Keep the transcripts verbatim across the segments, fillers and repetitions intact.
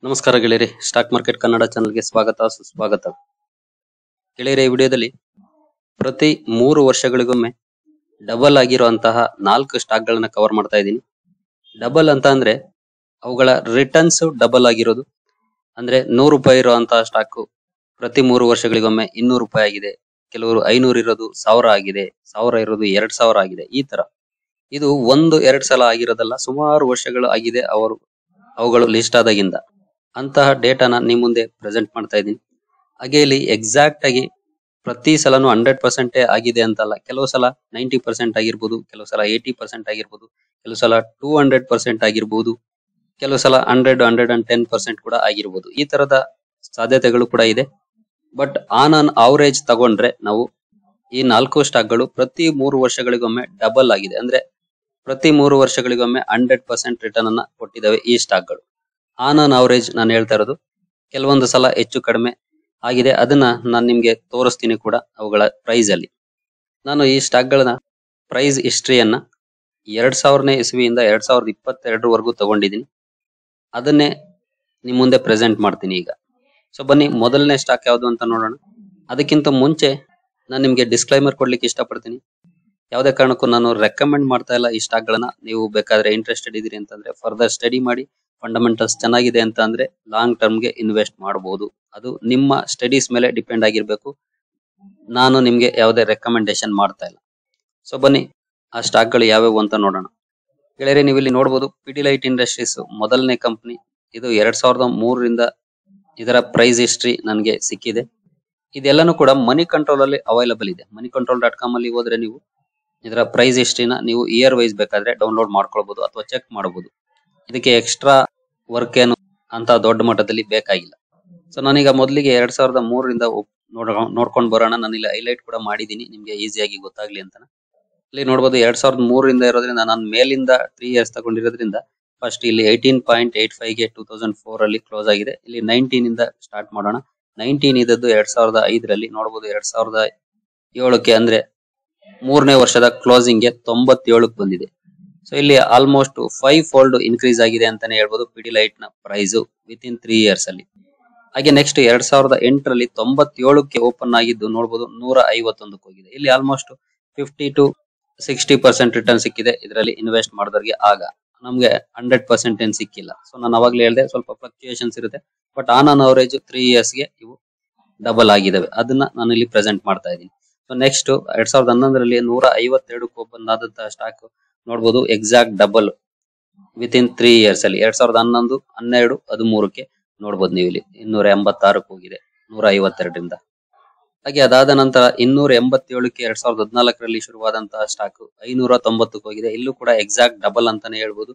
ನಮಸ್ಕಾರ ಗೆಳೆಯರೆ, stock market Kannada ಚಾನಲ್ಗೆ ಸ್ವಾಗತ ಸುಸ್ವಾಗತ. ಗೆಳೆಯರೆ, ಈ ವಿಡಿಯೋದಲ್ಲಿ ಪ್ರತಿ ಮೂರು ವರ್ಷಗಳಿಗೊಮ್ಮೆ ಡಬಲ್ ಆಗಿರುವಂತಹ ನಾಲ್ಕು ಸ್ಟಾಕ್ ಗಳನ್ನ ಕವರ್ ಮಾಡ್ತಾ ಇದ್ದೀನಿ. ಡಬಲ್ ಅಂತ ಅಂದ್ರೆ ಅವುಗಳ ರಿಟರ್ನ್ಸ್ ಡಬಲ್ ಆಗಿರೋದು. ಅಂದ್ರೆ ನೂರು ರೂಪಾಯಿ ಇರುವಂತಹ ಸ್ಟಾಕ್ ಪ್ರತಿ ಮೂರು ವರ್ಷಗಳಿಗೊಮ್ಮೆ ಇನ್ನೂರು ರೂಪಾಯಿ ಆಗಿದೆ. ಕೆಲವರು ಐನೂರು ಇರೋದು ಸಾವಿರ ಆಗಿದೆ, ಸಾವಿರ ಇರೋದು ಎರಡ್ ಸಾವಿರ ಆಗಿದೆ. ಈ ತರ ಇದು ಒಂದು ಎರಡ್ ಸಲ ಆಗಿರೋದಲ್ಲ, ಸುಮಾರು ವರ್ಷಗಳು ಆಗಿದೆ ಅವರು ಅವುಗಳು ಲಿಸ್ಟ್ ಆದಾಗಿಂದ. ಅಂತಹ ಡೇಟಾನ ನಿಮ್ ಮುಂದೆ ಪ್ರೆಸೆಂಟ್ ಮಾಡ್ತಾ ಇದ್ದೀನಿ. ಹಾಗೆ ಇಲ್ಲಿ ಎಕ್ಸಾಕ್ಟ್ ಆಗಿ ಪ್ರತಿ ಸಲನು ಹಂಡ್ರೆಡ್ ಪರ್ಸೆಂಟ್ ಆಗಿದೆ ಅಂತಲ್ಲ. ಕೆಲವು ಸಲ ನೈಂಟಿ ಪರ್ಸೆಂಟ್ ಆಗಿರ್ಬೋದು, ಕೆಲವು ಸಲ ಏಟಿ ಪರ್ಸೆಂಟ್ ಆಗಿರ್ಬೋದು, ಕೆಲವು ಸಲ ಟೂ ಹಂಡ್ರೆಡ್ ಪರ್ಸೆಂಟ್ ಆಗಿರ್ಬೋದು, ಕೆಲವು ಸಲ hundred hundred and ten percent ಕೂಡ ಆಗಿರ್ಬೋದು. ಈ ತರದ ಸಾಧ್ಯತೆಗಳು ಕೂಡ ಇದೆ. ಬಟ್ ಆನ್ ಅನ್ ಅವರೇಜ್ ತಗೊಂಡ್ರೆ ನಾವು ಈ ನಾಲ್ಕು ಸ್ಟಾಕ್ಗಳು ಪ್ರತಿ ಮೂರು ವರ್ಷಗಳಿಗೊಮ್ಮೆ ಡಬಲ್ ಆಗಿದೆ. ಅಂದ್ರೆ ಪ್ರತಿ ಮೂರು ವರ್ಷಗಳಿಗೊಮ್ಮೆ ಹಂಡ್ರೆಡ್ ಪರ್ಸೆಂಟ್ ರಿಟರ್ನ್ ಅನ್ನ ಕೊಟ್ಟಿದ್ದಾವೆ ಈ ಸ್ಟಾಕ್ಗಳು. ಆನ್ ಅನ್ ಅವರೇಜ್ ನಾನು ಹೇಳ್ತಾ ಇರೋದು. ಕೆಲವೊಂದು ಸಲ ಹೆಚ್ಚು ಕಡಿಮೆ ಆಗಿದೆ, ಅದನ್ನ ನಾನು ನಿಮ್ಗೆ ತೋರಿಸ್ತೀನಿ ಕೂಡ ಅವುಗಳ ಪ್ರೈಸ್ ಅಲ್ಲಿ. ನಾನು ಈ ಸ್ಟಾಕ್ ಗಳನ್ನ ಪ್ರೈಸ್ ಹಿಸ್ಟ್ರಿಯನ್ನ ಎರಡ್ ಸಾವಿರನೇ ಇಸ್ವಿಯಿಂದ ಎರಡ್ ಸಾವಿರದ ಇಪ್ಪತ್ತೆರಡರವರೆಗೂ ತಗೊಂಡಿದ್ದೀನಿ. ಅದನ್ನೇ ನಿಮ್ ಮುಂದೆ ಪ್ರೆಸೆಂಟ್ ಮಾಡ್ತೀನಿ ಈಗ. ಸೊ ಬನ್ನಿ, ಮೊದಲನೇ ಸ್ಟಾಕ್ ಯಾವ್ದು ಅಂತ ನೋಡೋಣ. ಅದಕ್ಕಿಂತ ಮುಂಚೆ ನಾನು ನಿಮ್ಗೆ ಡಿಸ್ಕ್ಲೈಮರ್ ಕೊಡ್ಲಿಕ್ಕೆ ಇಷ್ಟಪಡ್ತೀನಿ. ಯಾವುದೇ ಕಾರಣಕ್ಕೂ ನಾನು ರೆಕಮೆಂಡ್ ಮಾಡ್ತಾ ಇಲ್ಲ ಈ ಸ್ಟಾಕ್ ಗಳನ್ನ. ನೀವು ಬೇಕಾದ್ರೆ ಇಂಟ್ರೆಸ್ಟೆಡ್ ಇದೀರಿ ಅಂತಂದ್ರೆ ಫರ್ದರ್ ಸ್ಟಡಿ ಮಾಡಿ, ಫಂಡಮೆಂಟಲ್ಸ್ ಚೆನ್ನಾಗಿದೆ ಅಂತ ಅಂದ್ರೆ ಲಾಂಗ್ ಟರ್ಮ್ಗೆ ಇನ್ವೆಸ್ಟ್ ಮಾಡಬಹುದು. ಅದು ನಿಮ್ಮ ಸ್ಟಡೀಸ್ ಮೇಲೆ ಡಿಪೆಂಡ್ ಆಗಿರ್ಬೇಕು. ನಾನು ನಿಮ್ಗೆ ಯಾವುದೇ ರೆಕಮೆಂಡೇಶನ್ ಮಾಡ್ತಾ ಇಲ್ಲ. ಸೊ ಬನ್ನಿ, ಆ ಸ್ಟಾಕ್ ಗಳು ಯಾವ್ಯಾವು ಅಂತ ನೋಡೋಣ. ಗೆಳೆಯರೆ, ನೀವು ಇಲ್ಲಿ ನೋಡಬಹುದು ಪಿಡಿಲೈಟ್ ಇಂಡಸ್ಟ್ರೀಸ್ ಮೊದಲನೇ ಕಂಪನಿ. ಇದು ಎರಡ್ ಸಾವಿರದ ಮೂರರಿಂದ ಇದರ ಪ್ರೈಸ್ ಹಿಸ್ಟ್ರಿ ನನಗೆ ಸಿಕ್ಕಿದೆ. ಇದೆಲ್ಲಾನು ಕೂಡ ಮನಿ ಕಂಟ್ರೋಲ್ ಅಲ್ಲಿ ಅವೈಲಬಲ್ ಇದೆ. ಮನಿ ಕಂಟ್ರೋಲ್ ಡಾಟ್ ಕಾಮ್ ಅಲ್ಲಿ ಹೋದ್ರೆ ನೀವು ಇದರ ಪ್ರೈಸ್ ಹಿಸ್ಟ್ರಿನ ನೀವು ಇಯರ್ ವೈಸ್ ಬೇಕಾದ್ರೆ ಡೌನ್ಲೋಡ್ ಮಾಡ್ಕೊಳ್ಬಹುದು ಅಥವಾ ಚೆಕ್ ಮಾಡಬಹುದು. ಇದಕ್ಕೆ ಎಕ್ಸ್ಟ್ರಾ ವರ್ಕ್ ಏನು ಅಂತ ದೊಡ್ಡ ಮಟ್ಟದಲ್ಲಿ ಬೇಕಾಗಿಲ್ಲ. ಸೊ ನಾನೀಗ ಮೊದಲಿಗೆ ಎರಡ್ ಸಾವಿರದ ಮೂರರಿಂದ ನೋಡ್ಕೊಂಡು ಬರೋಣ. ನಾನು ಇಲ್ಲಿ ಹೈಲೈಟ್ ಕೂಡ ಮಾಡಿದೀನಿ ನಿಮ್ಗೆ ಈಸಿಯಾಗಿ ಗೊತ್ತಾಗ್ಲಿ ಅಂತ. ಇಲ್ಲಿ ನೋಡಬಹುದು ಎರಡ್ ಸಾವಿರದ ಮೂರರಿಂದ ಇರೋದ್ರಿಂದ ನಾನು ಮೇಲಿಂದ ತ್ರೀ ಇಯರ್ಸ್ ತಗೊಂಡಿರೋದ್ರಿಂದ ಫಸ್ಟ್ ಇಲ್ಲಿ ಏಟೀನ್ ಪಾಯಿಂಟ್ ಏಟ್ ಫೈವ್ ಗೆ ಟೂ ತೌಸಂಡ್ ಫೋರ್ ಅಲ್ಲಿ ಕ್ಲೋಸ್ ಆಗಿದೆ. ಇಲ್ಲಿ ನೈನ್ಟೀನ್ ಇಂದ ಸ್ಟಾರ್ಟ್ ಮಾಡೋಣ. ನೈನ್ಟೀನ್ ಇದ್ದದ್ದು ಎರಡ್ ಸಾವಿರದ ಐದರಲ್ಲಿ ನೋಡಬಹುದು. ಎರಡ್ ಸಾವಿರದ ಏಳಕ್ಕೆ ಅಂದ್ರೆ ಮೂರನೇ ವರ್ಷದ ಕ್ಲೋಸಿಂಗ್ ಗೆ ತೊಂಬತ್ತೇಳಕ್ಕೆ ಬಂದಿದೆ. ಸೊ ಇಲ್ಲಿ ಆಲ್ಮೋಸ್ಟ್ ಫೈವ್ ಫೋಲ್ಡ್ ಇನ್ಕ್ರೀಸ್ ಆಗಿದೆ ಅಂತಾನೆ ಹೇಳ್ಬೋದು ಪಿಡಿಲೈಟ್ ನ price with in three years ಅಲ್ಲಿ. ಹಾಗೆ ನೆಕ್ಸ್ಟ್ ಎರಡ್ ಸಾವಿರದ ಎಂಟರಲ್ಲಿ ತೊಂಬತ್ತೇಳಕ್ಕೆ ಓಪನ್ ಆಗಿದ್ದು ನೋಡಬಹುದು ನೂರ ಐವತ್ತೊಂದಕ್ಕೆ ಹೋಗಿದೆ. ಇಲ್ಲಿ almost fifty to sixty percent return ಸಿಕ್ಕಿದೆ ಇದರಲ್ಲಿ ಇನ್ವೆಸ್ಟ್ ಮಾಡಿದವರಿಗೆ. ಆಗ ನಮ್ಗೆ ಹಂಡ್ರೆಡ್ ಪರ್ಸೆಂಟ್ ಏನ್ ಸಿಕ್ಕಿಲ್ಲ. ಸೊ ನಾನು ಅವಾಗ್ಲೇ ಹೇಳಿದೆ ಸ್ವಲ್ಪ ಫ್ಲಕ್ಚುಯೇಷನ್ಸ್ ಇರುತ್ತೆ. But on on average three years ಗೆ ಇವು ಡಬಲ್ ಆಗಿದಾವೆ. ಅದನ್ನ ನಾನು ಇಲ್ಲಿ ಪ್ರೆಸೆಂಟ್ ಮಾಡ್ತಾ ಇದ್ದೀನಿ. ಸೊ ನೆಕ್ಸ್ಟ್ ಎರಡ್ ಸಾವಿರದ ಹನ್ನೊಂದರಲ್ಲಿ ನೂರ ಐವತ್ತೆರಡಕ್ಕೆ ಓಪನ್ ಆದಂತಹ ಸ್ಟಾಕ್ ನೋಡಬಹುದು exact double with in three years ಅಲ್ಲಿ. ಎರಡ್ ಸಾವಿರದ ಹನ್ನೊಂದು ಹನ್ನೆರಡು ಹದಿಮೂರಕ್ಕೆ ನೋಡಬಹುದು ನೀವು ಇಲ್ಲಿ ಇನ್ನೂರ ಎಂಬತ್ತಾರಕ್ಕೆ ಹೋಗಿದೆ ನೂರ ಐವತ್ತೆರಡರಿಂದ. ಹಾಗೆ ಅದಾದ ನಂತರ ಇನ್ನೂರ ಎಂಬತ್ತೇಳಕ್ಕೆ ಎರಡ್ ಸಾವಿರದ ಹದಿನಾಲ್ಕರಲ್ಲಿ ಶುರುವಾದಂತಹ ಸ್ಟಾಕ್ ಐನೂರ ತೊಂಬತ್ತಕ್ಕೆ ಹೋಗಿದೆ. ಇಲ್ಲೂ ಕೂಡ ಎಕ್ಸಾಕ್ಟ್ ಡಬಲ್ ಅಂತಾನೆ ಹೇಳ್ಬೋದು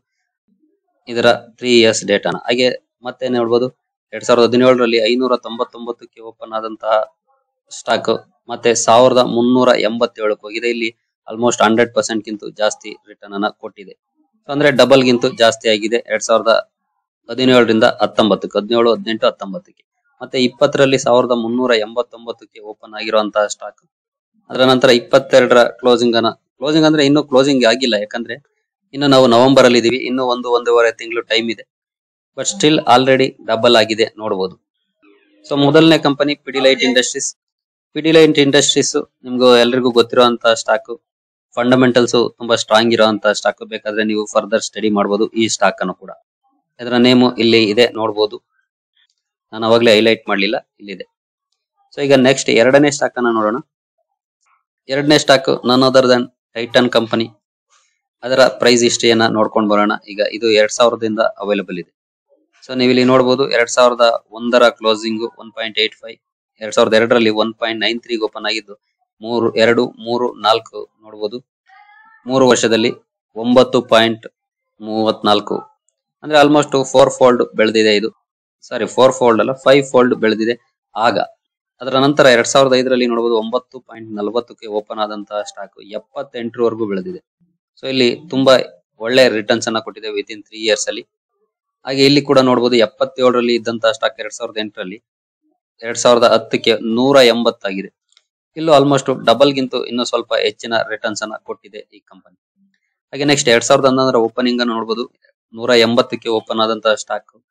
ಇದರ ತ್ರೀ ಇಯರ್ಸ್ ಡೇಟಾನ. ಹಾಗೆ ಮತ್ತೆ ನೋಡ್ಬೋದು ಎರಡ್ ಸಾವಿರದ ಹದಿನೇಳರಲ್ಲಿ ಐನೂರ ತೊಂಬತ್ತೊಂಬತ್ತಕ್ಕೆ ಓಪನ್ ಆದಂತಹ ಸ್ಟಾಕ್ ಮತ್ತೆ ಸಾವಿರದ ಮುನ್ನೂರ ಎಂಬತ್ತೇಳಕ್ಕೆ ಹೋಗಿದೆ. ಇಲ್ಲಿ ಆಲ್ಮೋಸ್ಟ್ ಹಂಡ್ರೆಡ್ ಪರ್ಸೆಂಟ್ ಗಿಂತ ಜಾಸ್ತಿ ರಿಟರ್ನ್ ಅನ್ನ ಕೊಟ್ಟಿದೆ. ಅಂದ್ರೆ ಡಬಲ್ ಗಿಂತ ಜಾಸ್ತಿ ಆಗಿದೆ ಎರಡ್ ಸಾವಿರದ ಹದಿನೇಳರಿಂದ ಹತ್ತೊಂಬತ್ತಕ್ಕೆ ಹದಿನೇಳು ಹದಿನೆಂಟು ಹತ್ತೊಂಬತ್ತಕ್ಕೆ. ಮತ್ತೆ ಇಪ್ಪತ್ತರಲ್ಲಿ ಸಾವಿರದ ಮುನ್ನೂರ ಎಂಬತ್ತೊಂಬತ್ತಕ್ಕೆ ಓಪನ್ ಆಗಿರುವಂತಹ ಸ್ಟಾಕ್. ಅದರ ನಂತರ ಇಪ್ಪತ್ತೆರಡರ ಕ್ಲೋಸಿಂಗ್ ಅನ್ನ ಕ್ಲೋಸಿಂಗ್ ಅಂದ್ರೆ ಇನ್ನು ಕ್ಲೋಸಿಂಗ್ ಆಗಿಲ್ಲ, ಯಾಕಂದ್ರೆ ಇನ್ನು ನಾವು ನವೆಂಬರ್ ಅಲ್ಲಿ ಇದೀವಿ. ಇನ್ನು ಒಂದು ಒಂದೂವರೆ ತಿಂಗಳು ಟೈಮ್ ಇದೆ. ಬಟ್ ಸ್ಟಿಲ್ ಆಲ್ರೆಡಿ ಡಬಲ್ ಆಗಿದೆ ನೋಡಬಹುದು. ಸೊ ಮೊದಲನೇ company Pidilite industries. Pidilite industries ನಿಮ್ಗೂ ಎಲ್ರಿಗೂ ಗೊತ್ತಿರುವಂತಹ ಸ್ಟಾಕ್. ಫಂಡಮೆಂಟಲ್ಸ್ ತುಂಬಾ ಸ್ಟ್ರಾಂಗ್ ಇರುವಂತಹ ಸ್ಟಾಕ್. ಬೇಕಾದ್ರೆ ನೀವು ಫರ್ದರ್ ಸ್ಟಡಿ ಮಾಡಬಹುದು ಈ ಸ್ಟಾಕ್ ಅನ್ನು ಕೂಡ. ಇದರ ನೇಮು ಇಲ್ಲಿ ಇದೆ ನೋಡಬಹುದು. ನಾನು ಅವಾಗಲೇ ಹೈಲೈಟ್ ಮಾಡ್ಲಿಲ್ಲ, ಇಲ್ಲಿದೆ. ಸೊ ಈಗ ನೆಕ್ಸ್ಟ್ ಎರಡನೇ ಸ್ಟಾಕ್ ಅನ್ನ ನೋಡೋಣ. ಎರಡನೇ stock none other than Titan company. ಅದರ ಪ್ರೈಸ್ ಹಿಸ್ಟ್ರಿಯನ್ನ ನೋಡ್ಕೊಂಡು ಬರೋಣ. ಈಗ ಇದು ಎರಡ್ ಸಾವಿರದಿಂದ ಅವೈಲಬಲ್ ಇದೆ. ಸೊ ನೀವು ಇಲ್ಲಿ ನೋಡಬಹುದು ಎರಡ್ ಸಾವಿರದ ಒಂದರ closing one point eight five, ಎರಡ್ ಸಾವಿರದ ಎರಡರಲ್ಲಿ one point nine three open ಆಗಿದ್ದು ಮೂರು ಎರಡು ಮೂರು ನಾಲ್ಕು ನೋಡಬಹುದು. ಮೂರು ವರ್ಷದಲ್ಲಿ ಒಂಬತ್ತು ಪಾಯಿಂಟ್ ಮೂವತ್ನಾಲ್ಕು ಅಂದ್ರೆ ಆಲ್ಮೋಸ್ಟ್ ಫೋರ್ ಫೋಲ್ಡ್ ಬೆಳೆದಿದೆ ಇದು. ಸಾರಿ ಫೋರ್ ಫೋಲ್ಡ್ ಅಲ್ಲ, ಫೈವ್ ಫೋಲ್ಡ್ ಬೆಳೆದಿದೆ ಆಗ. ಅದರ ನಂತರ ಎರಡ್ ಸಾವಿರದ ಐದರಲ್ಲಿ ನೋಡಬಹುದು ಒಂಬತ್ತು ಪಾಯಿಂಟ್ ನಲವತ್ತಕ್ಕೆ ಓಪನ್ ಆದಂತಹ ಸ್ಟಾಕ್ ಎಪ್ಪತ್ತೆಂಟರವರೆಗೂ ಬೆಳೆದಿದೆ. ಸೊ ಇಲ್ಲಿ ತುಂಬಾ ಒಳ್ಳೆ ರಿಟರ್ನ್ಸ್ ಅನ್ನ ಕೊಟ್ಟಿದೆ ವಿತ್ ಇನ್ ತ್ರೀ ಇಯರ್ಸ್ ಅಲ್ಲಿ. ಹಾಗೆ ಇಲ್ಲಿ ಕೂಡ ನೋಡಬಹುದು ಎಪ್ಪತ್ತೇಳರಲ್ಲಿ ಇದ್ದಂತಹ ಸ್ಟಾಕ್ ಎರಡ್ ಸಾವಿರದ ಎಂಟರಲ್ಲಿ ಎರಡ್ ಸಾವಿರದ ಹತ್ತಕ್ಕೆ ನೂರ ಎಂಬತ್ತಾಗಿದೆ. ಇಲ್ಲೂ ಆಲ್ಮೋಸ್ಟ್ ಡಬಲ್ ಗಿಂತ ಇನ್ನು ಸ್ವಲ್ಪ ಹೆಚ್ಚಿನ ರಿಟರ್ನ್ಸ್ ಅನ್ನ ಕೊಟ್ಟಿದೆ ಈ ಕಂಪನಿ. ಹಾಗೆ ನೆಕ್ಸ್ಟ್ ಎರಡ್ ಸಾವಿರದ ಹನ್ನೊಂದರ ಓಪನಿಂಗ್ ಅನ್ನು ನೋಡಬಹುದು. ನೂರ ಎಂಬತ್ತಕ್ಕೆ ಓಪನ್ ಆದಂತಹ ಸ್ಟಾಕ್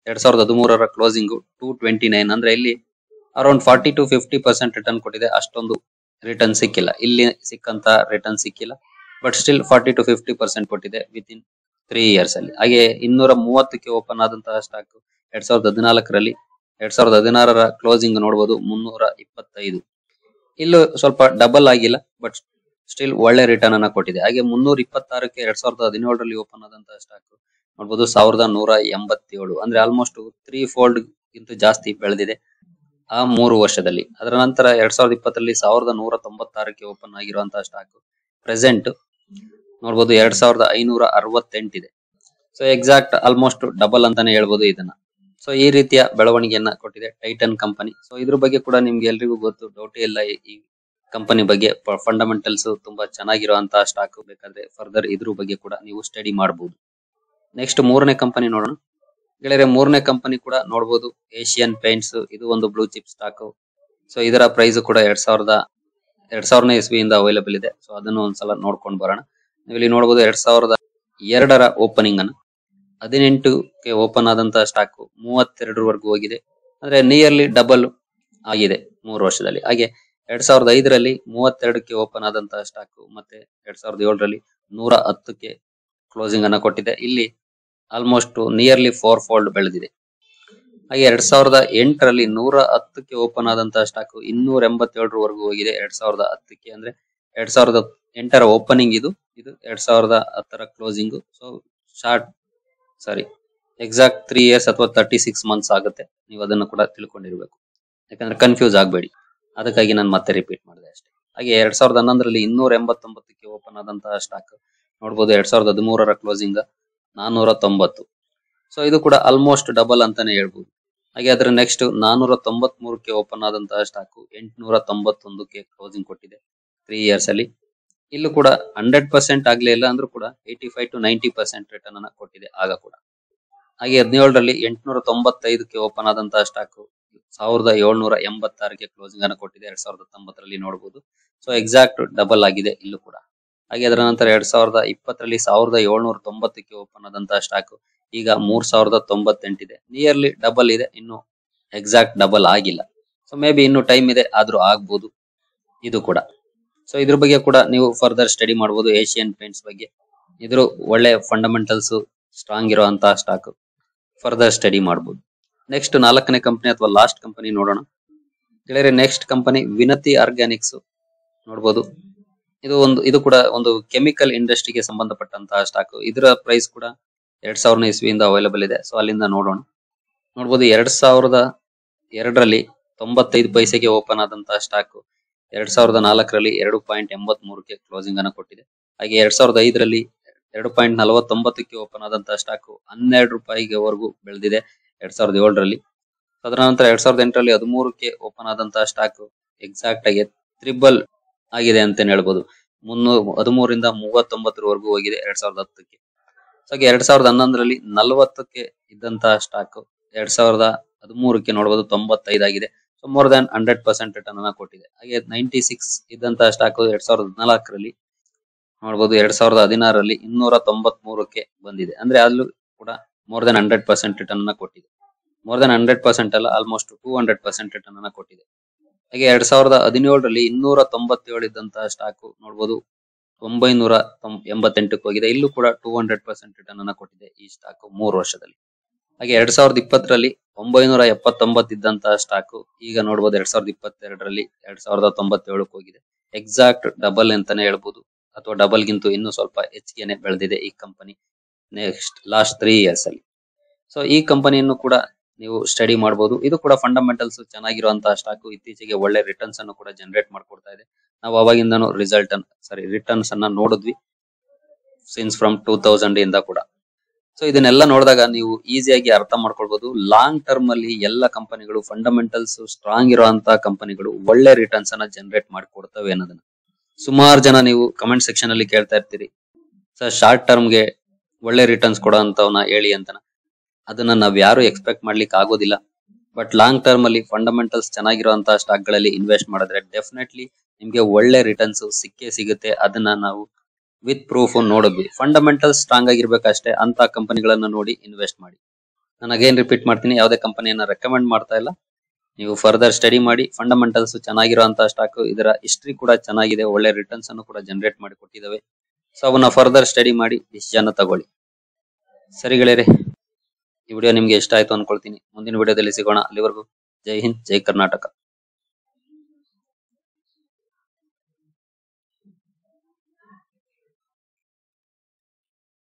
ಎರಡ್ ಸಾವಿರದ ಹದಿಮೂರರ ಕ್ಲೋಸಿಂಗ್ ಟೂ ಟ್ವೆಂಟಿ ನೈನ್ ಅಂದ್ರೆ ಇಲ್ಲಿ around forty to fifty percent return ಕೊಟ್ಟಿದೆ. ಅಷ್ಟೊಂದು ರಿಟರ್ನ್ ಸಿಕ್ಕಿಲ್ಲ, ಇಲ್ಲಿ ಸಿಕ್ಕಂತ ರಿಟರ್ನ್ ಸಿಕ್ಕಿಲ್ಲ, but still forty to fifty percent ಕೊಟ್ಟಿದೆ ವಿತ್ ಇನ್ ತ್ರೀ ಇಯರ್ಸ್ ಅಲ್ಲಿ. ಹಾಗೆ ಇನ್ನೂರ ಮೂವತ್ತಕ್ಕೆ ಓಪನ್ ಆದಂತಹ ಸ್ಟಾಕ್ ಎರಡ್ ಸಾವಿರದ ಹದಿನಾಲ್ಕರಲ್ಲಿ ಎರಡ್ ಸಾವಿರದ ಹದಿನಾರರ ಕ್ಲೋಸಿಂಗ್ ನೋಡಬಹುದು ಮುನ್ನೂರ ಇಪ್ಪತ್ತೈದು. ಇಲ್ಲೂ ಸ್ವಲ್ಪ ಡಬಲ್ ಆಗಿಲ್ಲ, ಬಟ್ ಸ್ಟಿಲ್ ಒಳ್ಳೆ ರಿಟರ್ನ್ ಅನ್ನ ಕೊಟ್ಟಿದೆ. ಹಾಗೆ ಮುನ್ನೂರ ಇಪ್ಪತ್ತಾರಕ್ಕೆ ಎರಡ್ ಸಾವಿರದ ಹದಿನೇಳರಲ್ಲಿ ಓಪನ್ ಆದಂತಹ ಸ್ಟಾಕ್ ನೋಡಬಹುದು ಸಾವಿರದ ನೂರ ಎಂಬತ್ತೇಳು, ಅಂದ್ರೆ ಆಲ್ಮೋಸ್ಟ್ ತ್ರೀ ಫೋಲ್ಡ್ ಗಿಂತ ಜಾಸ್ತಿ ಬೆಳೆದಿದೆ ಆ ಮೂರು ವರ್ಷದಲ್ಲಿ. ಅದರ ನಂತರ ಎರಡ್ ಸಾವಿರದ ಇಪ್ಪತ್ತರಲ್ಲಿ ಸಾವಿರದ ನೂರ ತೊಂಬತ್ತಾರಕ್ಕೆ ಓಪನ್ ಆಗಿರುವಂತಹ ಸ್ಟಾಕ್ ಪ್ರೆಸೆಂಟ್ ನೋಡಬಹುದು ಎರಡ್ ಸಾವಿರದ ಐನೂರ ಅರವತ್ತೆಂಟಿದೆ. ಸೊ ಎಕ್ಸಾಕ್ಟ್ ಆಲ್ಮೋಸ್ಟ್ ಡಬಲ್ ಅಂತಾನೆ ಹೇಳ್ಬೋದು ಇದನ್ನ. ಸೊ ಈ ರೀತಿಯ ಬೆಳವಣಿಗೆಯನ್ನ ಕೊಟ್ಟಿದೆ ಟೈಟನ್ ಕಂಪನಿ. ಸೊ ಇದ್ರ ಬಗ್ಗೆ ಕೂಡ ನಿಮ್ಗೆ ಎಲ್ರಿಗೂ ಗೊತ್ತು, ಡೌಟೇ ಇಲ್ಲ ಈ ಕಂಪನಿ ಬಗ್ಗೆ. ಫಂಡಮೆಂಟಲ್ಸ್ ತುಂಬಾ ಚೆನ್ನಾಗಿರುವಂತಹ ಸ್ಟಾಕ್, ಬೇಕಾದ್ರೆ ಫರ್ದರ್ ಇದ್ರ ಬಗ್ಗೆ ಕೂಡ ನೀವು ಸ್ಟಡಿ ಮಾಡಬಹುದು. ನೆಕ್ಸ್ಟ್ ಮೂರನೇ ಕಂಪನಿ ನೋಡೋಣ ಗೆಳೆಯರೆ. ಮೂರನೇ ಕಂಪನಿ ಕೂಡ ನೋಡಬಹುದು ಏಷ್ಯನ್ ಪೇಂಟ್ಸ್. ಇದು ಒಂದು ಬ್ಲೂ ಚಿಪ್ ಸ್ಟಾಕ್. ಸೊ ಇದರ ಪ್ರೈಸ್ ಕೂಡ ಎರಡ್ ಸಾವಿರದ ಎರಡ್ ಸಾವಿರನೇ ಇಸ್ವಿಯಿಂದ ಅವೈಲೇಬಲ್ ಇದೆ. ಸೊ ಅದನ್ನು ಒಂದ್ಸಲ ನೋಡ್ಕೊಂಡು ಬರೋಣ. ನೀವು ಇಲ್ಲಿ ನೋಡಬಹುದು ಎರಡ್ ಸಾವಿರದ ಎರಡರ ಓಪನಿಂಗ್ ಅನ್ನು ಹದಿನೆಂಟಕ್ಕೆ ಓಪನ್ ಆದಂತಹ ಸ್ಟಾಕ್ ಮೂವತ್ತೆರಡರವರೆಗೂ ಹೋಗಿದೆ, ಅಂದ್ರೆ ನಿಯರ್ಲಿ ಡಬಲ್ ಆಗಿದೆ ಮೂರು ವರ್ಷದಲ್ಲಿ. ಹಾಗೆ ಎರಡ್ ಸಾವಿರದ ಐದರಲ್ಲಿ ಮೂವತ್ತೆರಡಕ್ಕೆ ಓಪನ್ ಆದಂತಹ ಸ್ಟಾಕ್ ಮತ್ತೆ ಎರಡ್ ಸಾವಿರದ ಏಳರಲ್ಲಿ ನೂರ ಹತ್ತಕ್ಕೆ ಕ್ಲೋಸಿಂಗ್ ಅನ್ನ ಕೊಟ್ಟಿದೆ. ಇಲ್ಲಿ ಆಲ್ಮೋಸ್ಟ್ ನಿಯರ್ಲಿ ಫೋರ್ ಫೋಲ್ಡ್ ಬೆಳೆದಿದೆ. ಹಾಗೆ ಎರಡ್ ಸಾವಿರದ ಎಂಟರಲ್ಲಿ ನೂರ ಹತ್ತಕ್ಕೆ ಓಪನ್ ಆದಂತಹ ಸ್ಟಾಕ್ ಇನ್ನೂರ ಎಂಬತ್ತೇಳರವರೆಗೂ ಹೋಗಿದೆ ಎರಡ್ ಸಾವಿರದ ಹತ್ತಕ್ಕೆ, ಅಂದ್ರೆ ಎರಡ್ ಸಾವಿರದ ಎಂಟರ ಓಪನಿಂಗ್ ಇದು ಇದು ಎರಡ್ ಸಾವಿರದ ಹತ್ತರ closing. So short sorry exact three years ಅಥವಾ ತರ್ಟಿ ಸಿಕ್ಸ್ ಮಂತ್ಸ್ ಆಗುತ್ತೆ. ನೀವು ಅದನ್ನು ಕೂಡ ತಿಳ್ಕೊಂಡಿರ್ಬೇಕು, ಯಾಕಂದ್ರೆ ಕನ್ಫ್ಯೂಸ್ ಆಗಬೇಡಿ, ಅದಕ್ಕಾಗಿ ನಾನು ಮತ್ತೆ ರಿಪೀಟ್ ಮಾಡಿದೆ ಅಷ್ಟೇ. ಹಾಗೆ ಎರಡ್ ಸಾವಿರದ ಹನ್ನೊಂದರಲ್ಲಿ ಇನ್ನೂರ ಎಂಬತ್ತೊಂಬತ್ತಕ್ಕೆ ಓಪನ್ ಆದಂತಹ ಸ್ಟಾಕ್ ನೋಡಬಹುದು ಎರಡ್ ಸಾವಿರದ ಹದಿಮೂರರ ಕ್ಲೋಸಿಂಗ್ ನಾನೂರ ತೊಂಬತ್ತು. ಸೊ ಇದು ಕೂಡ ಆಲ್ಮೋಸ್ಟ್ ಡಬಲ್ ಅಂತಾನೆ ಹೇಳ್ಬೋದು. ಹಾಗೆ ಅದರ ನೆಕ್ಸ್ಟ್ ನಾನೂರ ತೊಂಬತ್ ಮೂರಕ್ಕೆ ಓಪನ್ ಆದಂತಹ ಸ್ಟಾಕ್ ಎಂಟುನೂರ ತೊಂಬತ್ತೊಂದಕ್ಕೆ ಕ್ಲೋಸಿಂಗ್ ಕೊಟ್ಟಿದೆ ತ್ರೀ ಇಯರ್ಸ್ ಅಲ್ಲಿ. ಇಲ್ಲೂ ಕೂಡ ಹಂಡ್ರೆಡ್ ಪರ್ಸೆಂಟ್ ಆಗ್ಲೇ ಇಲ್ಲ ಅಂದ್ರೂ ಕೂಡ eighty five to ninety percent return ಅನ್ನ ಕೊಟ್ಟಿದೆ ಆಗ ಕೂಡ. ಹಾಗೆ ಹದಿನೇಳರಲ್ಲಿ ಎಂಟುನೂರ ತೊಂಬತ್ತೈದಕ್ಕೆ ಓಪನ್ ಆದಂತಹ ಸ್ಟಾಕ್ ಸಾವಿರದ ಏಳ್ನೂರ ಎಂಬತ್ತಾರಕ್ಕೆ ಕ್ಲೋಸಿಂಗ್ ಅನ್ನು ಕೊಟ್ಟಿದೆ ಎರಡ್ ಸಾವಿರದ ಹತ್ತೊಂಬತ್ತರಲ್ಲಿ ನೋಡಬಹುದು. ಸೊ ಎಕ್ಸಾಕ್ಟ್ ಡಬಲ್ ಆಗಿದೆ ಇಲ್ಲೂ ಕೂಡ. ಹಾಗೆ ಅದರ ನಂತರ ಎರಡ್ ಸಾವಿರದ ಇಪ್ಪತ್ತರಲ್ಲಿ ಸಾವಿರದ ಏಳ್ನೂರ ತೊಂಬತ್ತಕ್ಕೆ ಓಪನ್ ಆದಂತಹ ಸ್ಟಾಕ್ ಈಗ ಮೂರ್ ಸಾವಿರದ ತೊಂಬತ್ತೆಂಟಿದೆ, ನಿಯರ್ಲಿ ಡಬಲ್ ಇದೆ, ಇನ್ನು ಎಕ್ಸಾಕ್ಟ್ ಡಬಲ್ ಆಗಿಲ್ಲ. ಸೊ ಮೇ ಬಿ ಇನ್ನು ಟೈಮ್ ಇದೆ, ಆದ್ರೂ ಆಗ್ಬಹುದು ಇದು ಕೂಡ. ಸೊ ಇದ್ರ ಬಗ್ಗೆ ಕೂಡ ನೀವು ಫರ್ದರ್ ಸ್ಟಡಿ ಮಾಡಬಹುದು ಏಷ್ಯನ್ ಪೇಂಟ್ಸ್ ಬಗ್ಗೆ. ಇದ್ರ ಒಳ್ಳೆ ಫಂಡಮೆಂಟಲ್ಸ್ ಸ್ಟ್ರಾಂಗ್ ಇರುವಂತಹ ಸ್ಟಾಕ್, ಫರ್ದರ್ ಸ್ಟಡಿ ಮಾಡಬಹುದು. ನೆಕ್ಸ್ಟ್ ನಾಲ್ಕನೇ ಕಂಪನಿ ಅಥವಾ ಲಾಸ್ಟ್ ಕಂಪನಿ ನೋಡೋಣ ಗೆಳೆಯರೆ. ನೆಕ್ಸ್ಟ್ ಕಂಪನಿ ವಿನತಿ ಆರ್ಗ್ಯಾನಿಕ್ಸ್ ನೋಡಬಹುದು. ಇದು ಒಂದು ಇದು ಕೂಡ ಒಂದು ಕೆಮಿಕಲ್ ಇಂಡಸ್ಟ್ರಿಗೆ ಸಂಬಂಧಪಟ್ಟಂತಹ ಸ್ಟಾಕ್. ಇದರ ಪ್ರೈಸ್ ಕೂಡ ಎರಡ್ ಸಾವಿರನೇ ಇಸ್ವಿಯಿಂದ ಅವೈಲೇಬಲ್ ಇದೆ. ಸೊ ಅಲ್ಲಿಂದ ನೋಡೋಣ. ನೋಡಬಹುದು ಎರಡ್ ಸಾವಿರದ ಎರಡರಲ್ಲಿ ತೊಂಬತ್ತೈದು ಪೈಸೆಗೆ ಓಪನ್ ಆದಂತಹ ಸ್ಟಾಕ್ ಎರಡ್ ಸಾವಿರದ ನಾಲ್ಕರಲ್ಲಿ ಎರಡು ಪಾಯಿಂಟ್ ಎಂಬತ್ ಮೂರಕ್ಕೆ ಕ್ಲೋಸಿಂಗ್ ಅನ್ನು ಕೊಟ್ಟಿದೆ. ಹಾಗೆ ಎರಡ್ ಸಾವಿರದ ಐದರಲ್ಲಿ ಎರಡು ಪಾಯಿಂಟ್ ನಲವತ್ತೊಂಬತ್ತಕ್ಕೆ ಓಪನ್ ಆದಂತಹ ಸ್ಟಾಕ್ ಹನ್ನೆರಡು ರೂಪಾಯಿಗೆವರೆಗೂ ಬೆಳೆದಿದೆ ಎರಡ್ ಸಾವಿರದ ಏಳರಲ್ಲಿ. ಅದರ ನಂತರ ಎರಡ್ ಸಾವಿರದ ಎಂಟರಲ್ಲಿ ಹದಿಮೂರಕ್ಕೆ ಓಪನ್ ಆದಂತಹ ಸ್ಟಾಕ್ ಎಕ್ಸಾಕ್ಟ್ ಆಗಿ ತ್ರಿಬಲ್ ಆಗಿದೆ ಅಂತಾನೆ ಹೇಳ್ಬೋದು. ಮುನ್ನೂರ ಹದಿಮೂರಿಂದ ಮೂವತ್ತೊಂಬತ್ತರವರೆಗೂ ಹೋಗಿದೆ ಎರಡ್ ಸಾವಿರದ ಹತ್ತಕ್ಕೆ. ಹಾಗೆ ಎರಡ್ ಸಾವಿರದ ಹನ್ನೊಂದರಲ್ಲಿ ನಲವತ್ತಕ್ಕೆ ಇದ್ದಂತಹ ಸ್ಟಾಕ್ ಎರಡ್ ಸಾವಿರದ ಹದಿಮೂರಕ್ಕೆ ನೋಡಬಹುದು ತೊಂಬತ್ತೈದು ಆಗಿದೆ. So more than hundred percent return ಅನ್ನ ಕೊಟ್ಟಿದೆ. ಹಾಗೆ ನೈಂಟಿ ಸಿಕ್ಸ್ ಇದ್ದಂತಹ ಸ್ಟಾಕ್ ಎರಡ್ ಸಾವಿರದ ಹದಿನಾಲ್ಕರಲ್ಲಿ ನೋಡಬಹುದು ಎರಡ್ ಸಾವಿರದ ಹದಿನಾರರಲ್ಲಿ ಇನ್ನೂರ ತೊಂಬತ್ ಮೂರಕ್ಕೆ ಬಂದಿದೆ, ಅಂದ್ರೆ ಅಲ್ಲೂ ಕೂಡ more than hundred percent return ಅನ್ನ ಕೊಟ್ಟಿದೆ. ಮೋರ್ ದನ್ ಹಂಡ್ರೆಡ್ ಪರ್ಸೆಂಟ್ ಅಲ್ಲ, almost two hundred percent return ಅನ್ನ ಕೊಟ್ಟಿದೆ. ಹಾಗೆ ಎರಡ್ ಸಾವಿರದ ಹದಿನೇಳರಲ್ಲಿ ಇನ್ನೂರ ತೊಂಬತ್ತೇಳು ಇದ್ದಂತಹ ಸ್ಟಾಕ್ ನೋಡಬಹುದು ಒಂಬೈನೂರ ಎಂಬತ್ತೆಂಟಕ್ಕೆ ಹೋಗಿದೆ. ಇಲ್ಲೂ ಕೂಡ ಟೂ ಹಂಡ್ರೆಡ್ ಪರ್ಸೆಂಟ್ ರಿಟರ್ನ್ ಅನ್ನ ಕೊಟ್ಟಿದೆ ಈ ಸ್ಟಾಕ್ ಮೂರು ವರ್ಷದಲ್ಲಿ. ಹಾಗೆ ಎರಡ್ ಸಾವಿರದ ಇಪ್ಪತ್ತರಲ್ಲಿ ಒಂಬೈನೂರ ಎಪ್ಪತ್ತೊಂಬತ್ತು ಇದ್ದಂತಹ ಸ್ಟಾಕ್ ಈಗ ನೋಡಬಹುದು ಎರಡ್ ಸಾವಿರದ ಇಪ್ಪತ್ತೆರಡರಲ್ಲಿ ಎರಡ್ ಸಾವಿರದ ತೊಂಬತ್ತೇಳಕ್ಕೆ ಹೋಗಿದೆ. ಎಕ್ಸಾಕ್ಟ್ ಡಬಲ್ ಅಂತಾನೆ ಹೇಳ್ಬೋದು, ಅಥವಾ ಡಬಲ್ ಗಿಂತ ಇನ್ನೂ ಸ್ವಲ್ಪ ಹೆಚ್ಚಿಗೆನೆ ಬೆಳೆದಿದೆ ಈ company next last three years ಅಲ್ಲಿ. ಸೊ ಈ ಕಂಪನಿಯನ್ನು ಕೂಡ ನೀವು ಸ್ಟಡಿ ಮಾಡಬಹುದು. ಇದು ಕೂಡ ಫಂಡಮೆಂಟಲ್ಸ್ ಚೆನ್ನಾಗಿರುವಂತಹ ಸ್ಟಾಕ್, ಇತ್ತೀಚೆಗೆ ಒಳ್ಳೆ ರಿಟರ್ನ್ಸ್ ಅನ್ನು ಕೂಡ ಜನರೇಟ್ ಮಾಡ್ಕೊಡ್ತಾ ಇದೆ. ನಾವು ಅವಾಗಿಂದನೂ ರಿಸಲ್ಟ್ ಅನ್ನು ಸಾರಿ ರಿಟರ್ನ್ಸ್ ಅನ್ನ ನೋಡಿದ್ವಿ ಸಿನ್ಸ್ ಫ್ರಮ್ ಟೂ ತೌಸಂಡ್ ಇಂದ ಕೂಡ. ಸೊ ಇದನ್ನೆಲ್ಲ ನೋಡಿದಾಗ ನೀವು ಈಸಿಯಾಗಿ ಅರ್ಥ ಮಾಡ್ಕೊಳ್ಬಹುದು ಲಾಂಗ್ ಟರ್ಮ್ ಅಲ್ಲಿ ಎಲ್ಲ ಕಂಪನಿಗಳು ಫಂಡಮೆಂಟಲ್ಸ್ ಸ್ಟ್ರಾಂಗ್ ಇರುವಂತಹ ಕಂಪನಿಗಳು ಒಳ್ಳೆ ರಿಟರ್ನ್ಸ್ ಅನ್ನ ಜನರೇಟ್ ಮಾಡಿಕೊಡ್ತವೆ ಅನ್ನೋದನ್ನ ಸುಮಾರು ಜನ ನೀವು ಕಮೆಂಟ್ ಸೆಕ್ಷನ್ ಅಲ್ಲಿ ಕೇಳ್ತಾ ಇರ್ತೀರಿ. ಸರ್ ಶಾರ್ಟ್ ಟರ್ಮ್ಗೆ ಒಳ್ಳೆ ರಿಟರ್ನ್ಸ್ ಕೊಡೋಂತವನ್ನ ಹೇಳಿ ಅಂತನ. ಅದನ್ನ ನಾವ್ ಯಾರು ಎಕ್ಸ್ಪೆಕ್ಟ್ ಮಾಡ್ಲಿಕ್ಕೆ ಆಗೋದಿಲ್ಲ. ಬಟ್ ಲಾಂಗ್ ಟರ್ಮ್ ಅಲ್ಲಿ ಫಂಡಮೆಂಟಲ್ಸ್ ಚೆನ್ನಾಗಿರುವಂತಹ ಸ್ಟಾಕ್ ಗಳಲ್ಲಿ ಇನ್ವೆಸ್ಟ್ ಮಾಡಿದ್ರೆ ಡೆಫಿನೆಟ್ಲಿ ನಿಮ್ಗೆ ಒಳ್ಳೆ ರಿಟರ್ನ್ಸ್ ಸಿಕ್ಕೇ ಸಿಗುತ್ತೆ. ಅದನ್ನ ನಾವು ವಿತ್ ಪ್ರೂಫ್ ನೋಡಿದ್ವಿ. ಫಂಡಮೆಂಟಲ್ಸ್ ಸ್ಟ್ರಾಂಗ್ ಆಗಿರ್ಬೇಕಷ್ಟೇ ಅಂತ ಕಂಪನಿಗಳನ್ನ ನೋಡಿ ಇನ್ವೆಸ್ಟ್ ಮಾಡಿ. ನಾನು ಅಗೇನ್ ರಿಪೀಟ್ ಮಾಡ್ತೀನಿ, ಯಾವುದೇ ಕಂಪನಿಯನ್ನ ರೆಕಮೆಂಡ್ ಮಾಡ್ತಾ ಇಲ್ಲ. ನೀವು ಫರ್ದರ್ ಸ್ಟಡಿ ಮಾಡಿ. ಫಂಡಮೆಂಟಲ್ಸ್ ಚೆನ್ನಾಗಿರುವಂತಹ ಸ್ಟಾಕ್, ಇದರ ಹಿಸ್ಟ್ರಿ ಕೂಡ ಚೆನ್ನಾಗಿದೆ, ಒಳ್ಳೆ ರಿಟರ್ನ್ಸ್ ಅನ್ನು ಕೂಡ ಜನರೇಟ್ ಮಾಡಿ ಕೊಟ್ಟಿದ್ದಾವೆ. ಸೊ ಅವನ್ನ ಫರ್ದರ್ ಸ್ಟಡಿ ಮಾಡಿ ಡಿಸಿಷನ್ ತಗೊಳ್ಳಿ. ಸರಿ ಗೆಳೆಯರೆ, ಈ ವಿಡಿಯೋ ನಿಮ್ಗೆ ಇಷ್ಟ ಆಯ್ತು ಅನ್ಕೊಳ್ತೀನಿ. ಮುಂದಿನ ವಿಡಿಯೋದಲ್ಲಿ ಸಿಗೋಣ. ಅಲ್ಲಿವರೆಗೂ ಜೈ ಹಿಂದ್, ಜೈ ಕರ್ನಾಟಕ.